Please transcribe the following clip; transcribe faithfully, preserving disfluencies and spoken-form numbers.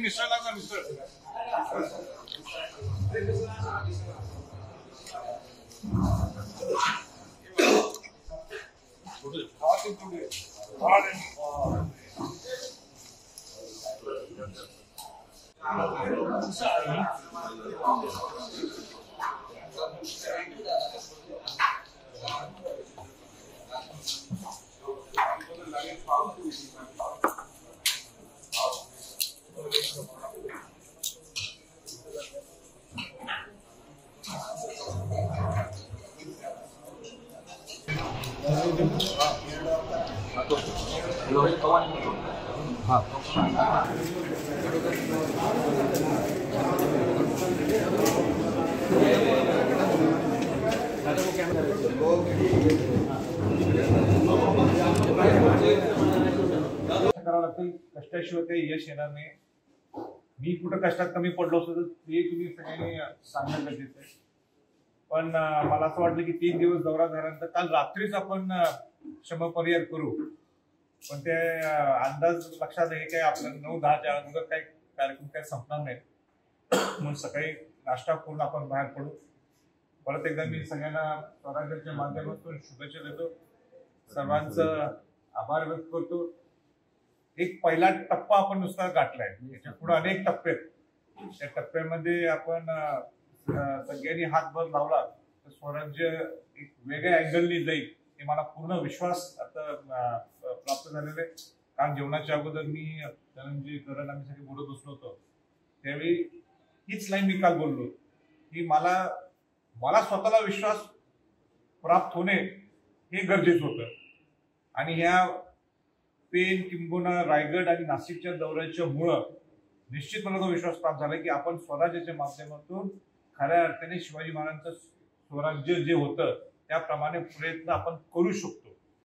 मिसळ लागला मिसळ हाँ कष्टाशिवाय काही यश येणार नाही. मी कुठं कष्टात कमी पडलो असतो तर ते तुम्ही सगळ्यांनी सांगणं गरजेचं आहे. पण मला असं वाटलं की तीन दिवस दौरा झाल्यानंतर काल रात्रीच आपण श्रमपरिहार करू, पण ते अंदाज लक्षात आहे काय आपल्याला नऊ दहाच्या अगोदर काही कार्यक्रम काही संपणार नाही, म्हणून सकाळी नाश्ता करून आपण बाहेर पडू. परत एकदा मी सगळ्यांना स्वराज्याच्या माध्यमातून शुभेच्छा देतो, सर्वांचं आभार व्यक्त करतो. एक पहिला टप्पा आपण नुसता गाठलाय, याच्या पुढे अनेक टप्पे आहेत. त्या टप्प्यामध्ये आपण सगळ्यांनी हातभर लावला तर स्वराज्य एक वेगळ्या अँगलनी जाईल हे मला पूर्ण विश्वास आता प्राप्त झालेला आहे. कारण जेवणाच्या अगोदर मी धनंजय करण आम्ही सगळे बोलत बसलो होतो त्यावेळी हीच लाईन मी काल बोललो की मला मला स्वतःला विश्वास प्राप्त होणे हे गरजेचं होतं. आणि ह्या पेन किंबहुना रायगड आणि नाशिकच्या दौऱ्याच्या मुळे निश्चित मला तो विश्वास प्राप्त झाला की आपण स्वराज्याच्या माध्यमातून खऱ्या अर्थाने शिवाजी महाराजांचं स्वराज्य जे होतं त्याप्रमाणे प्रयत्न आपण करू शकतो.